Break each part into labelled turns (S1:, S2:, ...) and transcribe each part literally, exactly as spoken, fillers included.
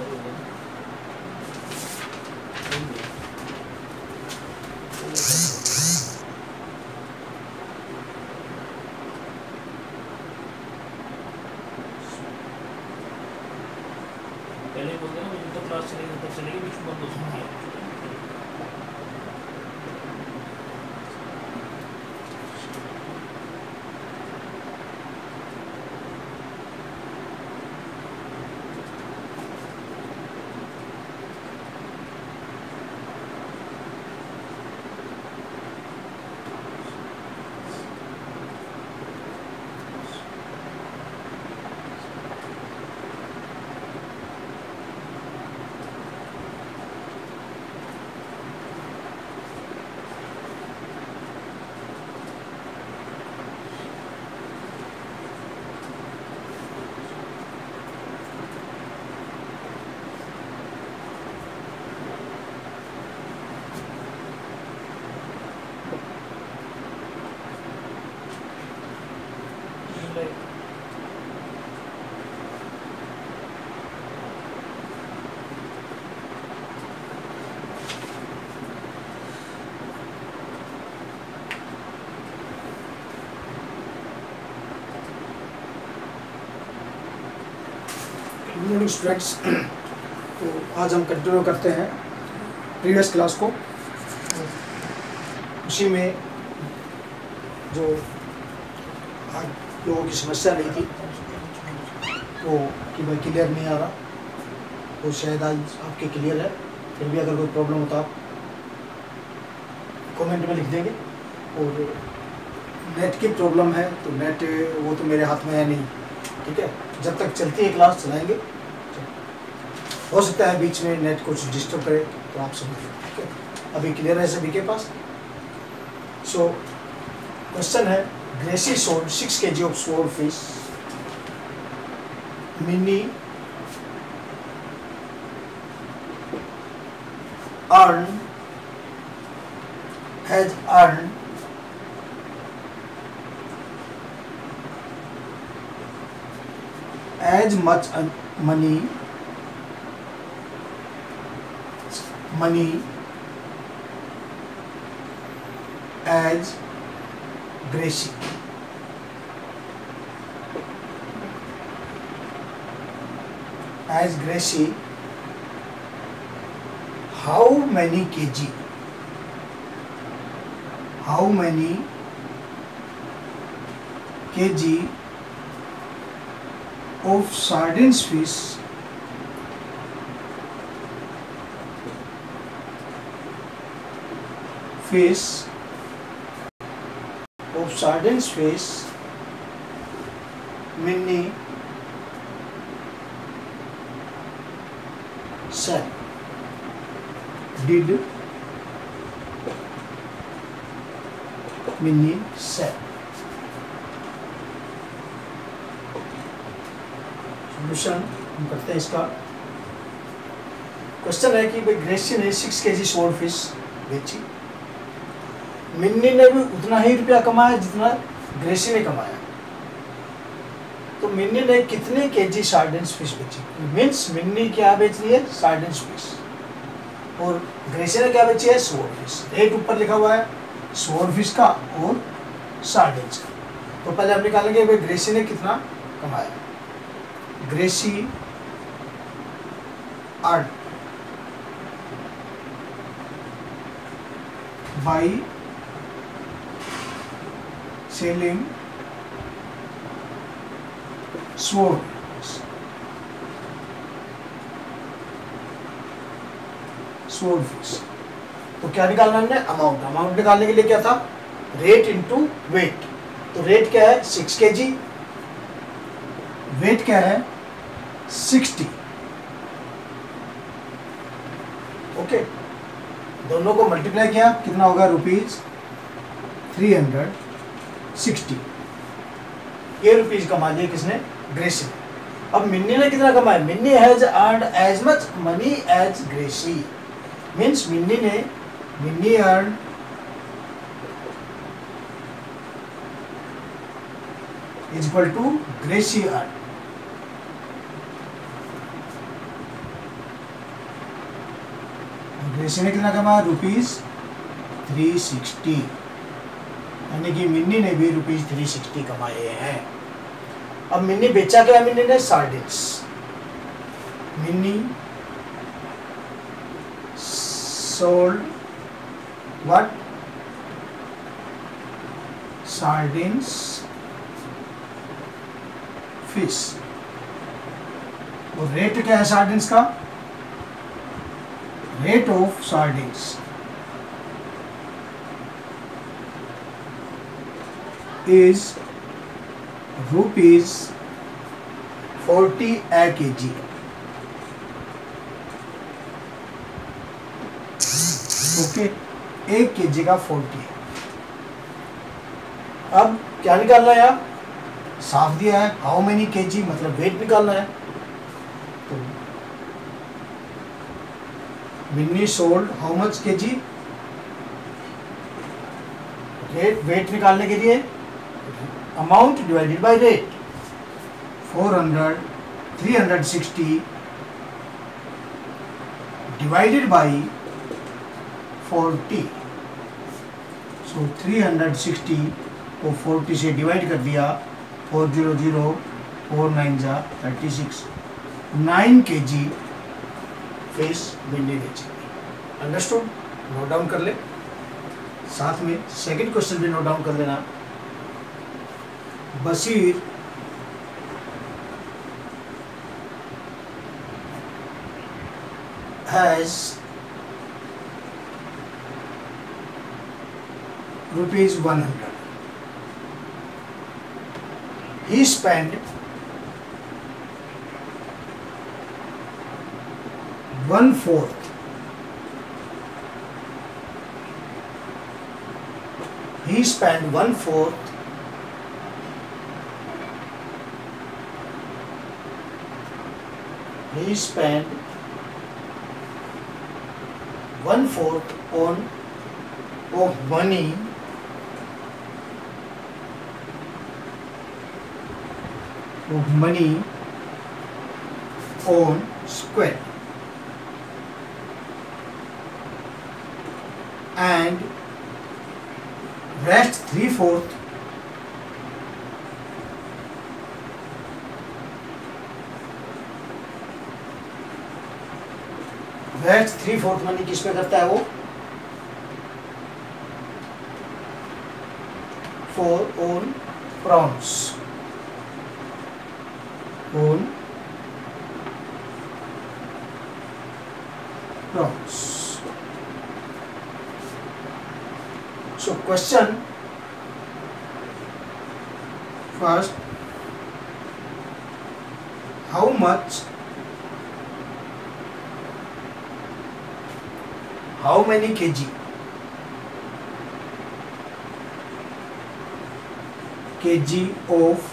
S1: पहले बोलते ना मुझे तो क्लास चलेगी तब चलेगी, बीच में बंद हो सकती है।
S2: स्टूडेंट्स, तो आज हम कंटिन्यू करते हैं प्रीवियस क्लास को। उसी में जो आज लोगों की समस्या नहीं थी वो कि भाई क्लियर नहीं आ रहा, वो शायद आज आपके क्लियर है। फिर भी अगर कोई प्रॉब्लम हो तो आप कमेंट में लिख देंगे। और नेट की प्रॉब्लम है तो नेट वो तो मेरे हाथ में है नहीं, ठीक है। जब तक चलती है क्लास चलाएंगे, हो सकता है बीच में नेट कुछ डिस्टर्ब करे तो आप समझिए, ठीक है। अभी क्लियर है सभी के पास। सो क्वेश्चन है, Gracy sold six K G of sword fish, Minnie earn has earn as much money money as Gracie. As Gracie, how many kg? How many kg of sardines fish fish of sardines fish Minnie sell did Minnie sell? Solution हम करते हैं इसका। Question है कि भाई ग्रेसी ने six K जी sword fish बेची, मिन्नी ने भी उतना ही रुपया कमाया जितना ग्रेसी ने कमाया, तो मिन्नी ने कितने केजी सार्डिन्स फिश बेची? मीन्स मिन्नी क्या बेच रही है? सार्डिन्स फिश, और ग्रेसी ने क्या बेची है? Sword fish. रेट ऊपर लिखा हुआ है स्वॉर्ड फिश का और सार्डिन्स का। तो पहले हम निकालेंगे भाई ग्रेसी ने कितना कमाया। Gracie earn by selling sword sword fish। तो क्या निकालना हमने? अमाउंट। अमाउंट निकालने के लिए क्या था? Rate into weight. तो रेट क्या है? सिक्स के जी, वेट क्या है? सिक्सटी। ओके, दोनों को मल्टीप्लाई किया, कितना होगा? Rupees three hundred sixty. ये रुपीज कमा लिए किसने? ग्रेसी। अब मिन्नी ने कितना कमाया? Minnie has earned as much money as Gracie. Means Minnie ने Minnie earn is equal to Gracie earn. Gracie ने कितना कमाया? रुपीज थ्री सिक्सटी, यानी कि मिन्नी ने भी रुपीज थ्री सिक्सटी कमाए हैं। अब मिन्नी बेचा क्या? मिन्नी ने sardines. Minnie sold what? Sardines fish. और रेट क्या है सार्डिन्स का? Rate of sardines is rupees forty a kg। Okay, एक केजी का फोर्टी। अब क्या निकालना है यार? साफ दिया है, हाउ मेनी केजी, मतलब वेट निकालना है। तो Minnie sold how much KG? Rate, weight निकालने के लिए amount divided by rate. Four hundred three hundred sixty divided by forty. So three hundred sixty को फोर्टी से डिवाइड कर दिया, four zero zero four nine जा thirty six, nine K G fish भिंडी बेचेंगे। अंडरस्टूड? नोट डाउन कर ले, साथ में सेकंड क्वेश्चन भी नोट डाउन कर लेना। Bashir has rupees one hundred. He spent one fourth. He spent one fourth He spent one fourth on of money of money on square and rest three fourth rest three fourth money किस पे करता है वो? for on prawns on prawns. So question first, how much how many kg kg of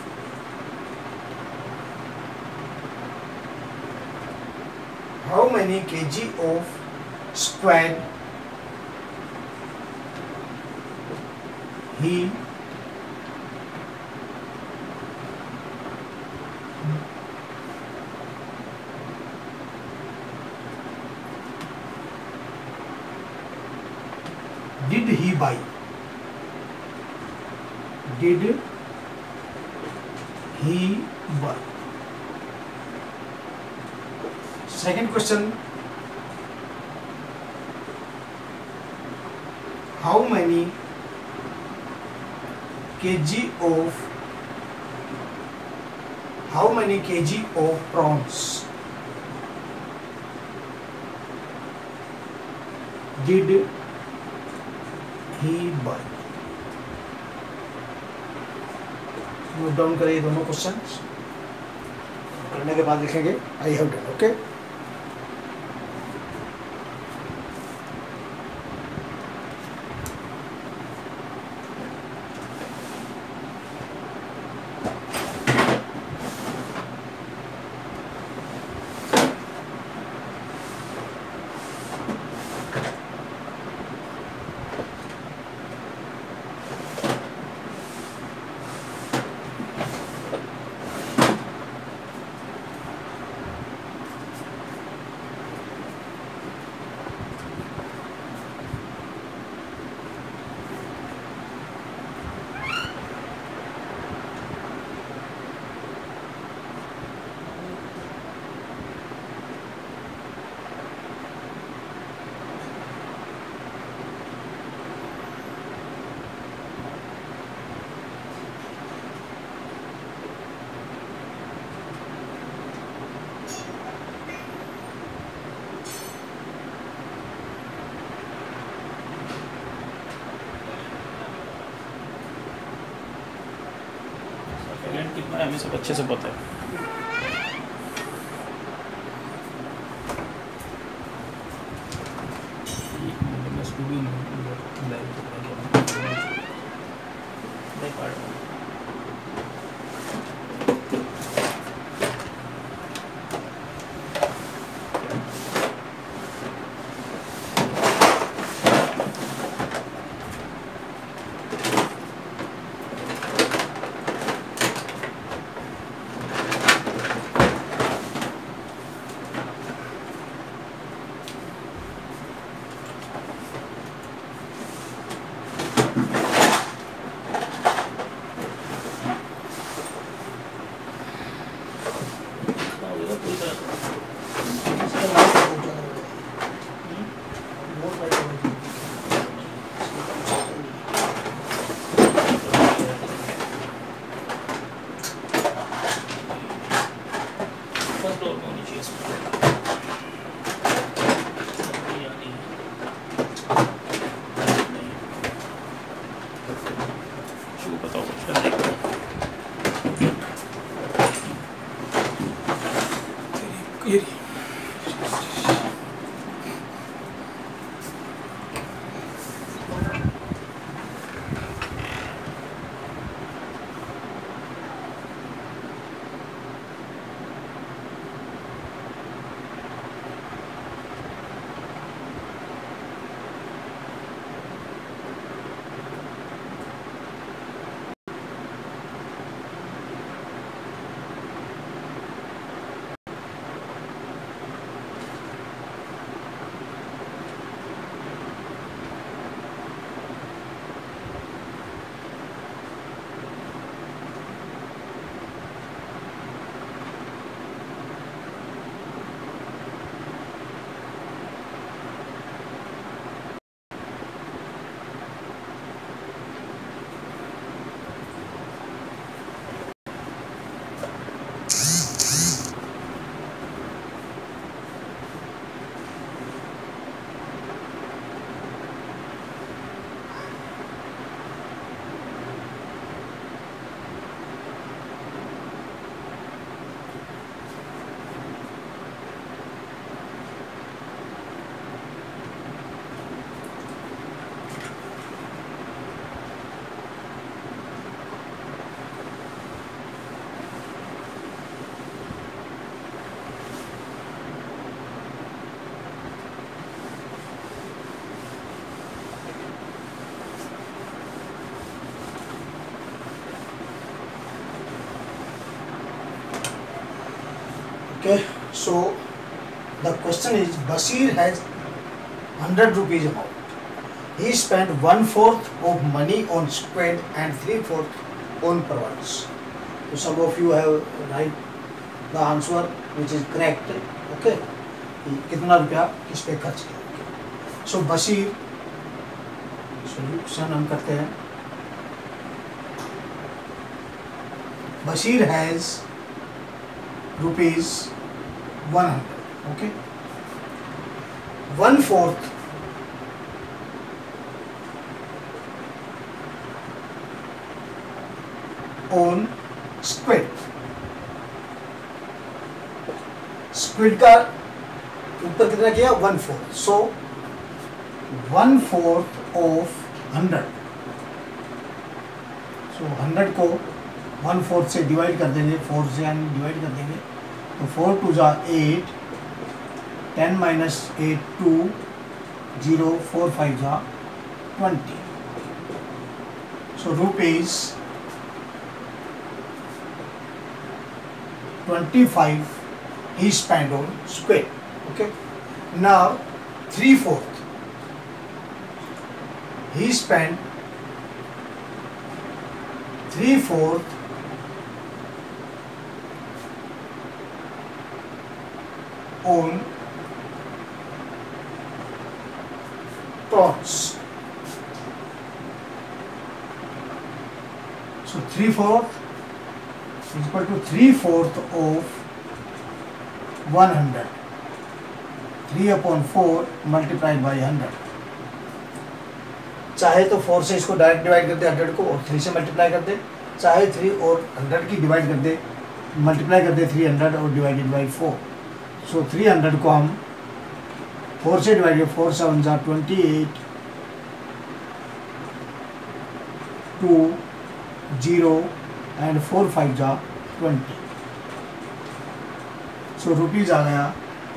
S2: how many kg of squid he did he buy did he buy second question, how many kg of how many kg of prawns did he buy? Note down करें ये दोनों questions, करने के बाद लिखेंगे I have done. Okay,
S1: मैं हमें सब अच्छे से पता है।
S2: Okay, so the question is, Basir has hundred rupees amount. He spent one fourth of money on squid and three fourth on prawns. So some of you have write the answer which is correct. Okay, कितना रुपया किस पे खर्च किया? So Basir, solution हम करते हैं. Basir has rupees one hundred. Okay, one fourth on squid. Squid का ऊपर कितना किया? one fourth. So one fourth of hundred. So hundred को one fourth से डिवाइड कर देंगे, four से यानी डिवाइड कर देंगे, तो four टू जा eight, ten minus eight two, zero, four five जा twenty. So rupees twenty-five he spent on squid. Okay. Now three fourth he spent three fourth on prawns. So three fourth is equal to three fourth of one hundred. Three upon four multiplied by hundred. चाहे तो four से इसको direct divide कर दे hundred को और three से multiply कर दे, चाहे थ्री और हंड्रेड की डिवाइड कर दे, मल्टीप्लाई कर दे थ्री हंड्रेड और divided by four. So three hundred को हम फोर से डिवाइड करें, फोर सेवन जा twenty eight, two zero and four five जा ट्वेंटी। सो रुपीज आ गया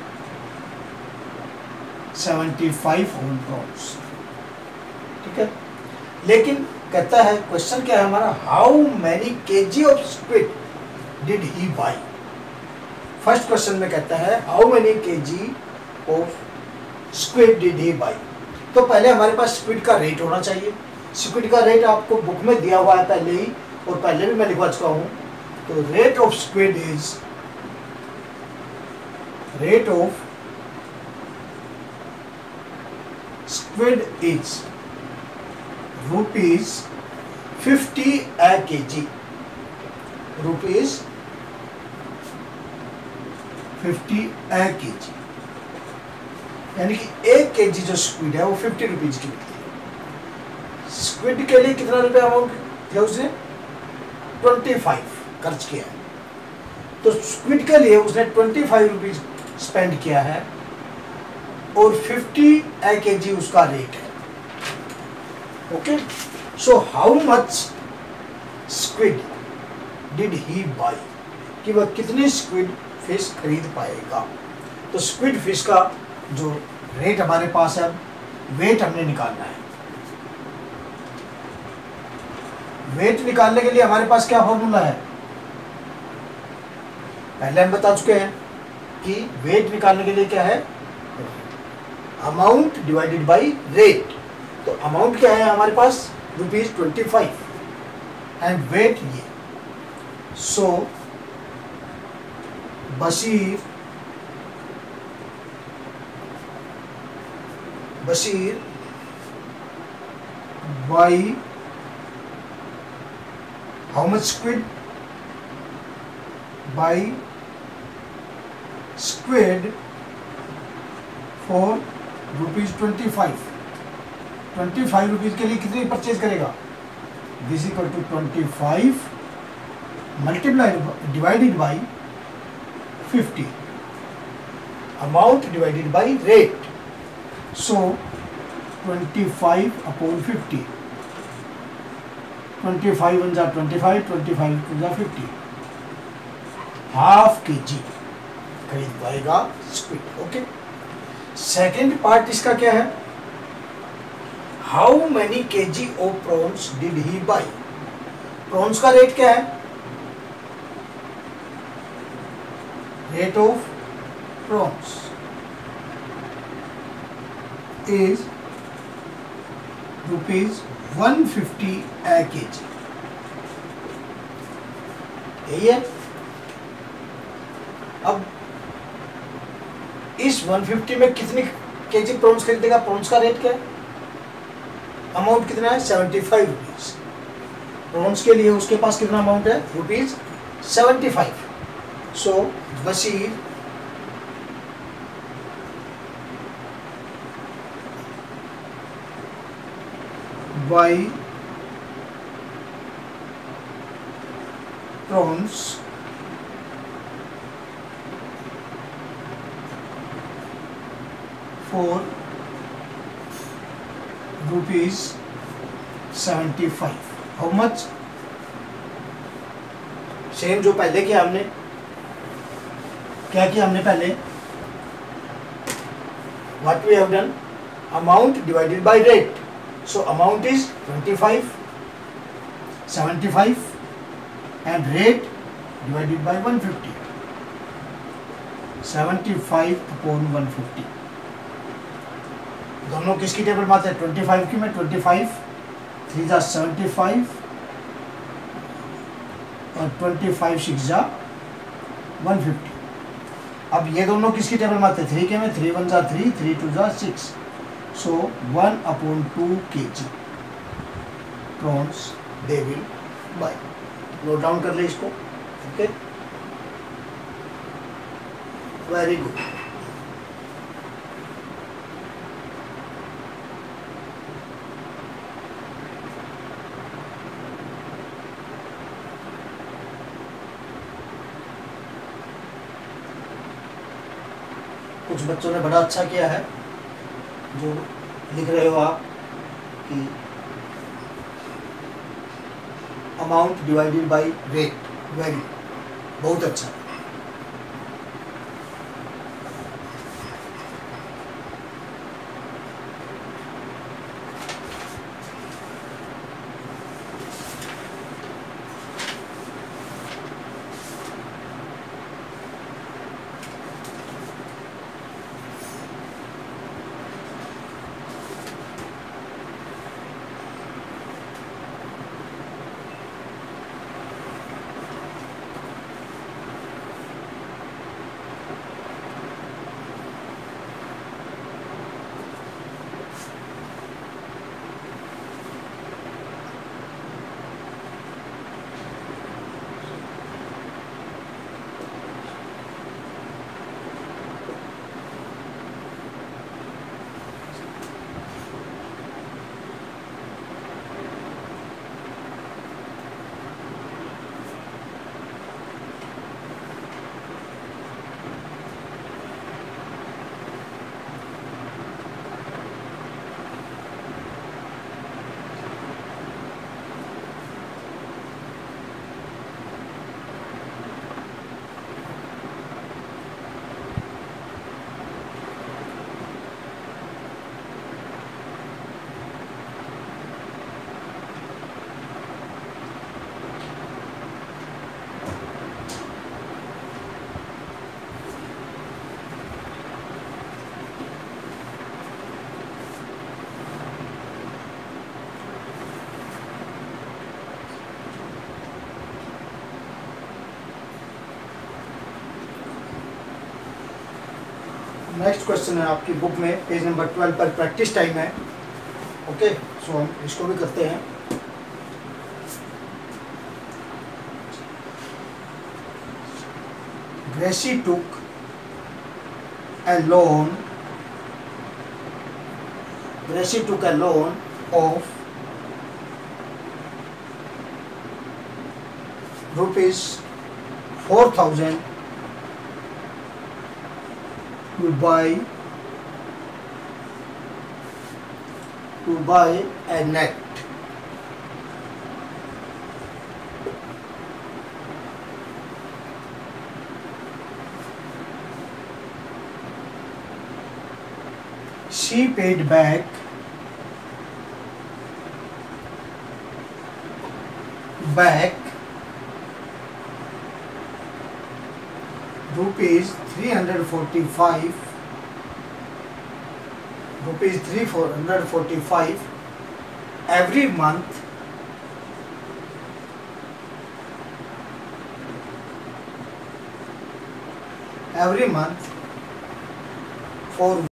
S2: सेवेंटी फाइव ऑन प्रॉन्स। ठीक है, लेकिन कहता है क्वेश्चन क्या है हमारा, how many KG of squid did he buy. First question में कहता है how many KG of squid did he buy. तो पहले हमारे पास स्क्विड का रेट होना चाहिए। स्क्विड का रेट आपको बुक में दिया हुआ है पहले ही, और पहले भी मैं लिखवा चुका हूं। तो rate of squid is rate of squid is rupees fifty a K G. Rupees fifty a K जी, यानी कि एक के जी जो स्क्विड है वो फिफ्टी रुपीज की मिलती है। स्क्विड के लिए कितना रुपया अमाउंट दिया उसने, ट्वेंटी फाइव खर्च किया है। तो स्क्विड के लिए उसने ट्वेंटी फाइव रुपीज स्पेंड किया है और फिफ्टी ए के जी उसका रेट है। Okay, so how much squid did he buy, कि वह कितनी स्क्विड फिश खरीद पाएगा। तो स्क्विड फिश का जो रेट हमारे पास है, वेट हमने निकालना है। वेट निकालने के लिए हमारे पास क्या फॉर्मूला है, पहले हम बता चुके हैं कि वेट निकालने के लिए क्या है, अमाउंट डिवाइडेड बाय रेट। तो अमाउंट क्या है हमारे पास, rupees twenty five and weight ये। So Bashir Bashir buy how much squid, buy squid for rupees twenty five. Twenty five rupees के लिए कितनी परचेज करेगा, this equal to twenty five multiplied divided by fifty, amount divided by rate. So twenty five upon fifty, twenty five one जा twenty five, twenty five two जा fifty, half K G खरीद पाएगा squid. Okay, second part इसका क्या है, how many K G of prawns did he buy. Prawns का rate क्या है, rate of prawns is rupees one fifty a K G. यही है। अब इस वन फिफ्टी में कितनी केजी प्रॉन्स खरीदेगा, प्रॉन्स का रेट क्या है, अमाउंट कितना है, सेवेंटी फाइव रुपीज। प्रॉन्स के लिए उसके पास कितना अमाउंट है, rupees seventy five. So Bashir buy prawns for rupees seventy five. How much, same जो पहले किया हमने, क्या किया हमने पहले, what we have done, amount divided by rate. So amount is twenty five, seventy five and rate divided by one fifty, seventy five upon one fifty. दोनों किसकी टेबल में आते हैं, ट्वेंटी फाइव की में, ट्वेंटी फाइव थ्री जा seventy five और twenty five six जा वन फिफ्टी। अब ये दोनों किसकी टेबल में आते हैं, थ्री के में, थ्री वन जा थ्री, थ्री टू जा six. So one upon two K G prawns they will buy. Note down कर ले इसको। Okay, very good. कुछ बच्चों ने बड़ा अच्छा किया है, जो लिख रहे हो आप कि amount divided by weight, very बहुत अच्छा। नेक्स्ट क्वेश्चन है आपकी बुक में पेज नंबर ट्वेल्व पर, प्रैक्टिस टाइम है। ओके, सो हम इसको भी करते हैं। ग्रेसी टुक a loan Gracie took a loan of rupees four thousand to buy to buy a net. She paid back back rupees three hundred forty-five rupees three hundred forty-five every month every month for